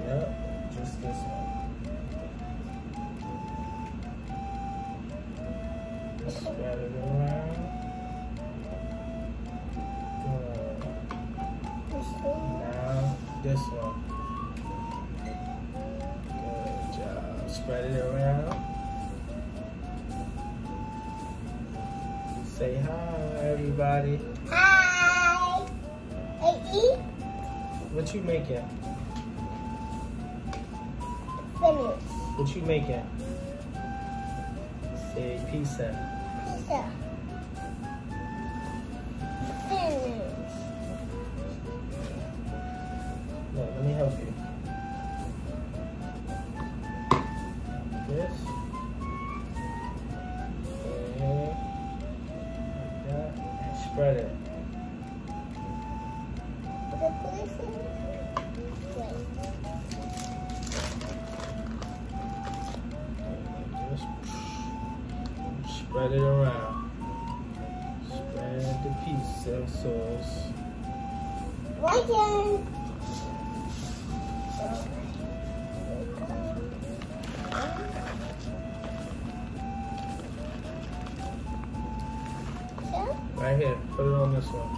Yep, just this one. Spread it around. Good. Now this one. Good job. Spread it around. Say hi, everybody. Hi. Hey, What you making? finish. What you making? Say pizza. Pizza. Finish. No, let me help you. This. Okay. Like that. And spread it. The person. Wait. Just spread it around. Spread the pizza sauce. My turn. Right here. Put it on this one.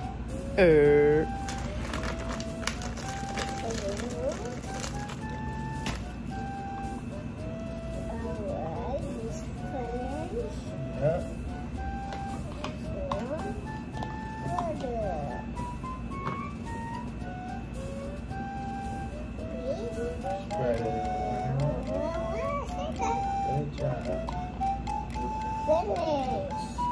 Alright, this finish. Yep. Spread it around. Good job. Finish.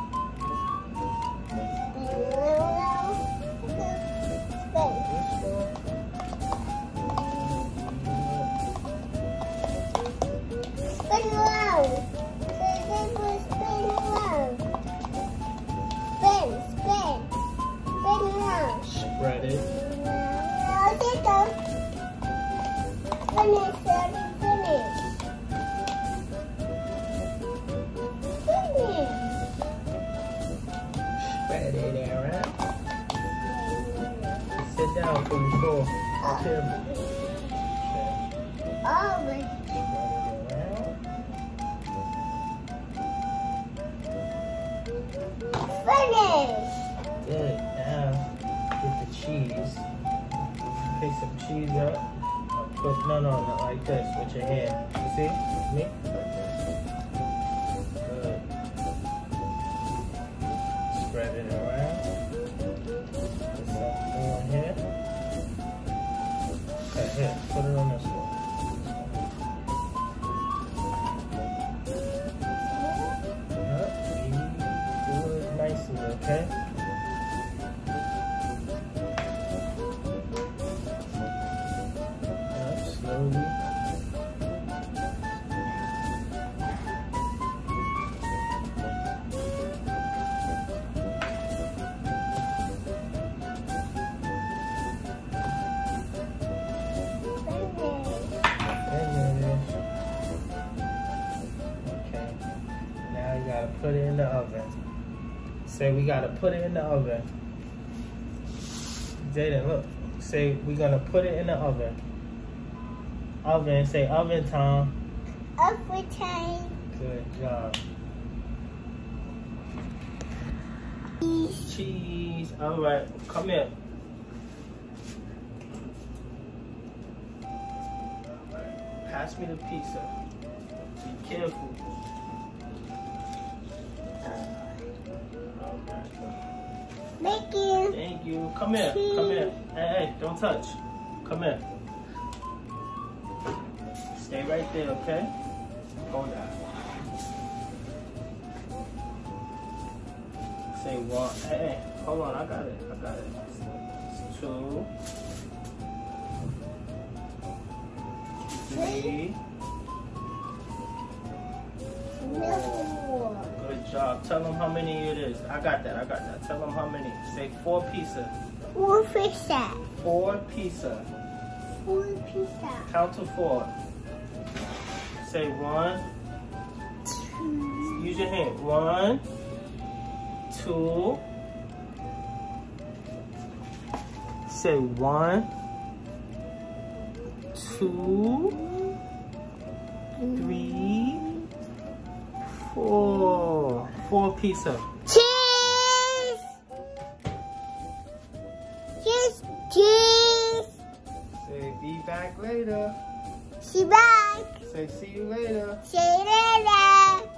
Spin around. Spin around. Spin around. Spread it. Finish. Spread it around. Sit down for the floor. Table. Oh, Spread it around. finish. Good. Now get the cheese. Pick some cheese up. Put not like this with your hand. You see? Me? Like this. Good. Spread it around. Put something on here. Okay, here. Put it on this one. Yep. You do it nicely, okay? Slowly. Finish. Okay. Now you gotta put it in the oven. Say we gotta put it in the oven. Jaden, look. Say we're gonna put it in the oven. Oven. Say oven time. Every time. Good job. Cheese. All right. Come here. Pass me the pizza. Be careful. Thank you. Thank you. Come here. Come here. Hey, don't touch. Come here. Stay right there, okay? Hold on. Say one. Hey, hold on. I got it. Two. Three. No. Good job. Tell them how many it is. I got that. Tell them how many. Say 4 pizza. 4 pizza. 4 pizza. 4 pizza. Count to 4. Say 1. 2. Use your hand. 1, 2. Say 1, 2, 3, 4. 4 pieces. Cheese! Cheese! Cheese! Say, be back later. See back! Say, see you later. See you later!